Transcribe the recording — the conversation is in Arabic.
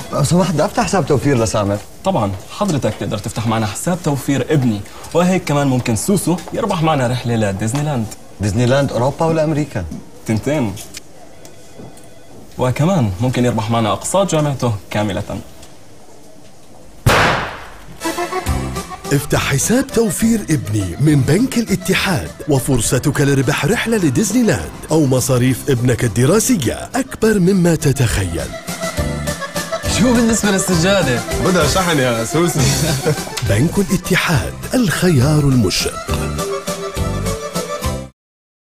لو سمحت بدي افتح حساب توفير لسامر. طبعا حضرتك تقدر تفتح معنا حساب توفير ابني، وهيك كمان ممكن سوسو يربح معنا رحلة لديزني لاند. ديزني لاند اوروبا ولا امريكا؟ تنتين. وكمان ممكن يربح معنا اقساط جامعته كاملة. افتح حساب توفير ابني من بنك الاتحاد وفرصتك لربح رحلة لديزني لاند أو مصاريف ابنك الدراسية أكبر مما تتخيل. شو بالنسبة للسجادة؟ بدها شحن يا سوسو. بنك الاتحاد، الخيار المشرق.